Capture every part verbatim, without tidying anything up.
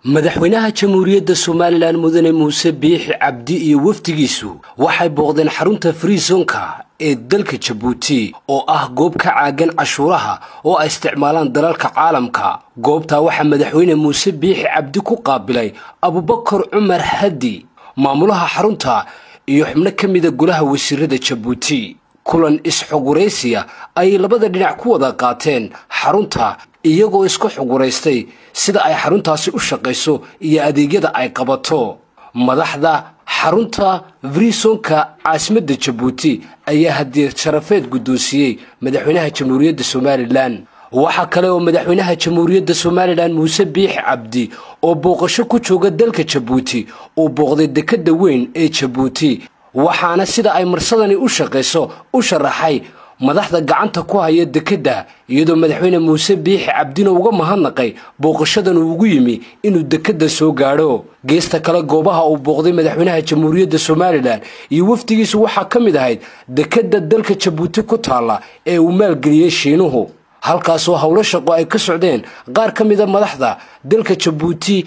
madaxweynaha jamhuuriyadda Soomaaliland mudane Muuse Biixi Cabdi iyo wafdigiisu waxay booqdeen xarunta Free Zone-ka ee dalka Djibouti oo ah goob ka caagan cashuuraha oo ay isticmaalaan dalalka caalamka. goobta waxa madaxweyne Muuse Biixi Cabdi ku qaabilay Abubakar Umar Hadi maamulaha xarunta iyo xubno kamid ah golaha wasiirada Djibouti. kulan isxogureysiya ay labada dhinac ku wada qaateen xarunta iyagoo isku xogureystay sida ay xaruntaasi u shaqeyso iyo adeegyada ay qabato. madaxda xarunta Free Zone-ka caasimadda Djibouti ayaa hadiyad sharafeed gudoonsiyay madaxweynaha jamhuuriyadda Soomaaliland. waxa kale oo madaxweynaha jamhuuriyadda Soomaaliland Muuse Biixi Cabdi oo booqasho ku jooga dalka Djibouti oo booqday dekedda weyn ee Djibouti waxaana sida ay marsadani u shaqeyso u sharaxay madaxda gacanta ku haya dekedda iyadoo madaxweyne Muuse Biixi Cabdi uga mahadnaqay booqashadan uu ugu yimi inuu dekedda soo gaaro. geesta kale goobaha uu booqday madaxweynaha jamhuuriyadda Soomaaliland iyo wafdigiisu waxa kamid ahayd dekedda dalka Djibouti ku taala ee uu maalgeliyay Shiinuhu halkaas oo hawlo shaqo ay ka socdeen qaar kamid ah madaxda dalka Djibouti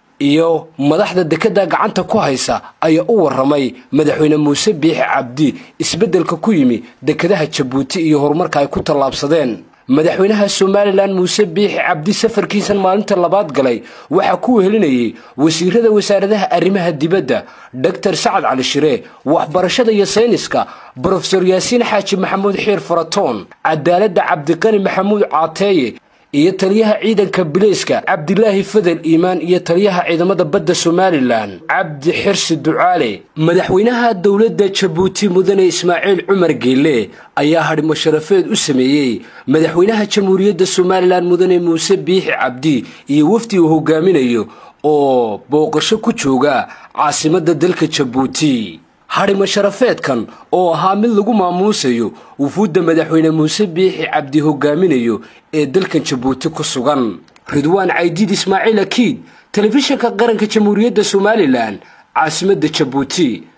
iyo madaxda dekedda gacanta ku haysa ayaa u waramay madaxweyne Muuse Biixi Cabdi isbedelka ku yimi dekedaha Djibouti iyo horumarka ay ku talaabsadeen. madaxweynaha Soomaaliland Muuse Biixi Cabdi safarkiisan maalinta labaad galay waxa ku wehelinayay wasiirada wasaaradaha arrimaha dibadda Doctor Saad Cali Shire, waxbarashada iyo sayniska Professor Yaasiin Xaaji Maxamuud Xiir Faratoon, cadaaladda Cabdiqani Maxamuud Caateeye iyo taliyaha ciidanka Bileyska Cabdilaahi Fadel Iimaan iyo taliyaha ciidamada badda Soomaaliland Cabdi Xirsi Ducaale. madaxweynaha dawladda Djibouti mudane Ismaaciil Cumar Geele ayaa hadhimo sharafeed u sameeyay madaxweynaha jamhuuriyadda Soomaaliland mudane Muuse Biixi Cabdi iyo wafdi uu hogaaminayo oo booqasho ku jooga caasimadda dalka Djibouti. hadhimo sharafeedkan oo ahaa mid lagu maamuusayo wufuudda madaxweyne Muuse Biixi Cabdi hogaaminayo ee dalka Djibouti ku sugan. Ridwaan Caydiid Ismaaciil Akiid, telefishinka qaranka jamhuuriyadda Soomaaliland, caasimadda Djibouti.